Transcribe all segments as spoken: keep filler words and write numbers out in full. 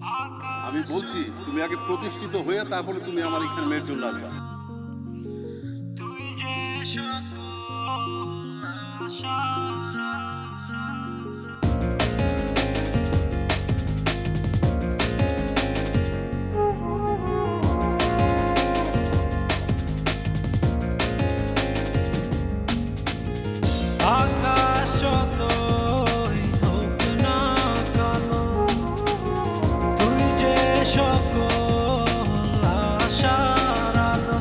আমি বলছি তুমি আগে প্রতিষ্ঠিত হয়ে তারপরে তুমি আমার এখানে মেয়ের জন্য আসবা। তুই যে সকল আশা আকাশ যতই হোক না কালো, তুই যে সকল আশার আলো।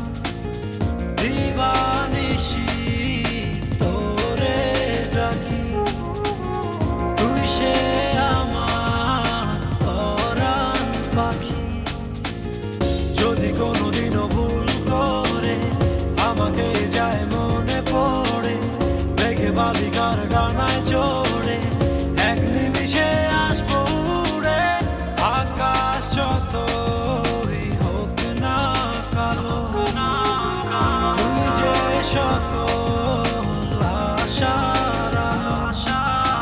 দিবানিশি তোরে ডাকি, তুই সে আমার পরাণ পাখি। যদি কোনোদিনও ভুল করে আমাকে যায় মনে পড়ে, বালিকার ডানায় চড়ে এক নিমিষে আসবো উড়ে। আকাশ যতই হোক না কালো, তুই যে সকল আশার আশা।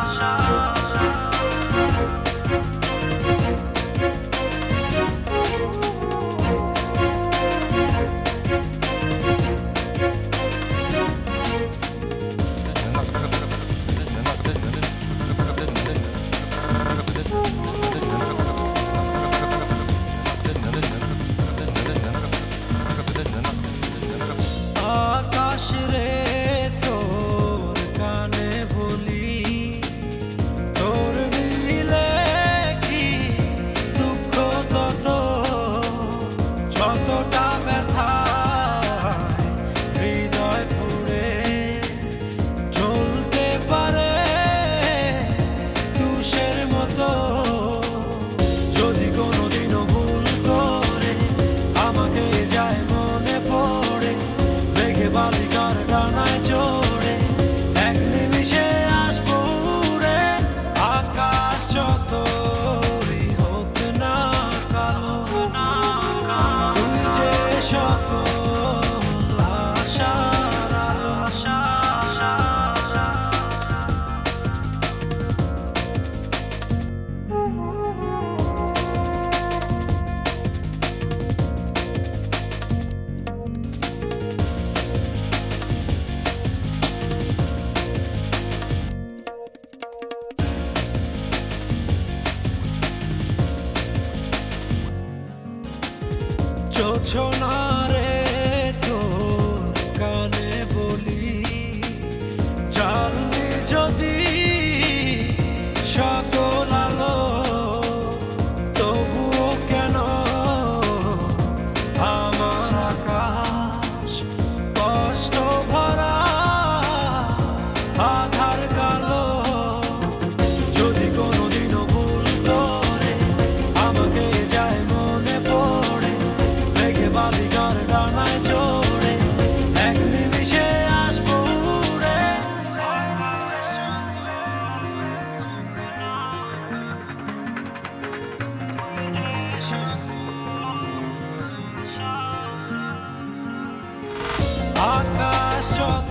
আকাশ রে তোর কানে বলি, তোর দিলে কি দুঃখ তত, যতটা ব্যথা হৃদয় পুড়ে চলতে পারে তুষের মতো। যদি কোনোদিনও ভুল করে আমাকে যায় মনে পড়ে, বালিকার ডানায় চড়ে এক নিমিষে আসবো উড়ে। আকাশ যতই হোক না কালো, তুই যে সকল আশার আশা। জোছনা রে তোর কানে বলি, জানলি যদি সকল আলো, তবুও কেন আমার আকাশ কষ্ট ভরা আধার কালো। যদি কোনোদিনও ভুল করে আমাকে যায় মনে পড়ে, বালিকার ডানায় চড়ে এক নিমিষে আসবো উড়ে। আকাশ